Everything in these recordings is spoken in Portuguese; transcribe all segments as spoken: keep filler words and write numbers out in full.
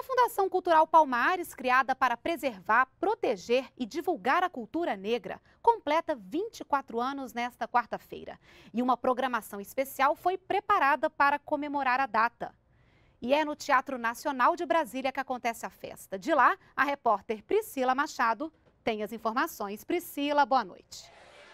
A Fundação Cultural Palmares, criada para preservar, proteger e divulgar a cultura negra, completa vinte e quatro anos nesta quarta-feira. E uma programação especial foi preparada para comemorar a data. E é no Teatro Nacional de Brasília que acontece a festa. De lá, a repórter Priscila Machado tem as informações. Priscila, boa noite.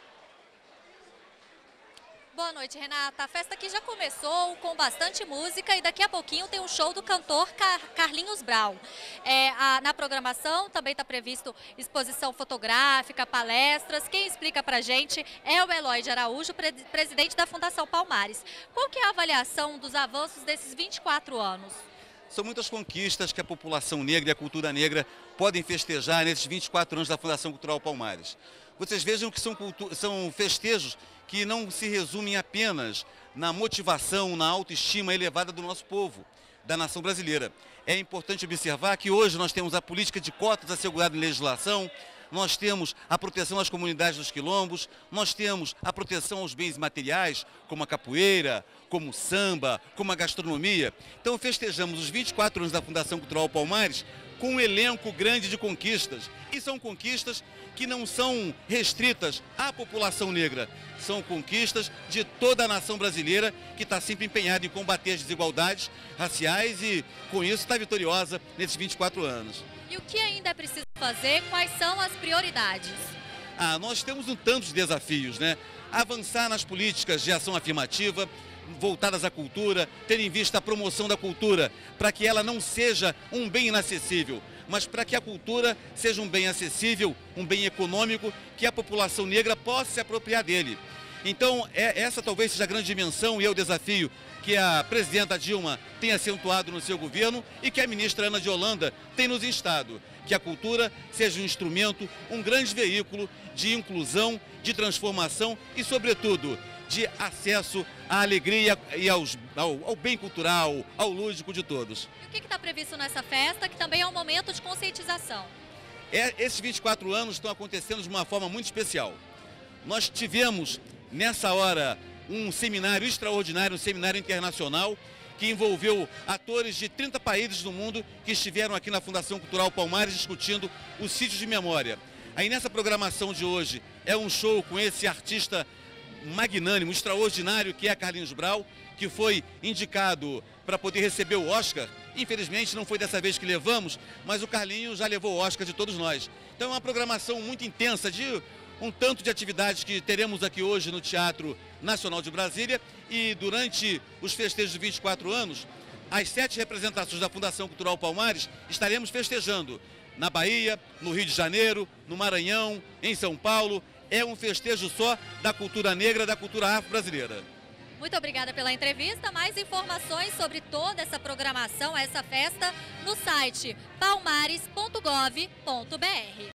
Boa noite, Renata. A festa aqui já começou com bastante música e daqui a pouquinho tem um show do cantor Car Carlinhos Brau. É, a, na programação também está previsto exposição fotográfica, palestras. Quem explica pra gente é o Eloy de Araújo, pre presidente da Fundação Palmares. Qual que é a avaliação dos avanços desses vinte e quatro anos? São muitas conquistas que a população negra e a cultura negra podem festejar nesses vinte e quatro anos da Fundação Cultural Palmares. Vocês vejam que são, são festejos que não se resumem apenas na motivação, na autoestima elevada do nosso povo, da nação brasileira. É importante observar que hoje nós temos a política de cotas assegurada em legislação, nós temos a proteção às comunidades dos quilombos, nós temos a proteção aos bens materiais, como a capoeira, como o samba, como a gastronomia. Então festejamos os vinte e quatro anos da Fundação Cultural Palmares com um elenco grande de conquistas. E são conquistas que não são restritas à população negra, são conquistas de toda a nação brasileira que está sempre empenhada em combater as desigualdades raciais e, com isso, está vitoriosa nesses vinte e quatro anos. E o que ainda é preciso fazer? Quais são as prioridades? Ah, nós temos um tanto de desafios, né? Avançar nas políticas de ação afirmativa, voltadas à cultura, ter em vista a promoção da cultura, para que ela não seja um bem inacessível, mas para que a cultura seja um bem acessível, um bem econômico, que a população negra possa se apropriar dele. Então, é, essa talvez seja a grande dimensão e é o desafio que a presidenta Dilma tem acentuado no seu governo e que a ministra Ana de Holanda tem nos instado, que a cultura seja um instrumento, um grande veículo de inclusão, de transformação e, sobretudo, de acesso à alegria e aos, ao, ao bem cultural, ao lúdico de todos. E o que está previsto nessa festa, que também é um momento de conscientização? É, esses vinte e quatro anos estão acontecendo de uma forma muito especial. Nós tivemos, nessa hora, um seminário extraordinário, um seminário internacional, que envolveu atores de trinta países do mundo que estiveram aqui na Fundação Cultural Palmares discutindo os sítios de memória. Aí nessa programação de hoje é um show com esse artista magnânimo, extraordinário, que é Carlinhos Brau, que foi indicado para poder receber o Oscar. Infelizmente não foi dessa vez que levamos, mas o Carlinhos já levou o Oscar de todos nós. Então é uma programação muito intensa de um tanto de atividades que teremos aqui hoje no Teatro Nacional de Brasília e durante os festejos de vinte e quatro anos, as sete representações da Fundação Cultural Palmares estaremos festejando na Bahia, no Rio de Janeiro, no Maranhão, em São Paulo. É um festejo só da cultura negra, da cultura afro-brasileira. Muito obrigada pela entrevista. Mais informações sobre toda essa programação, essa festa, no site palmares ponto gov ponto br.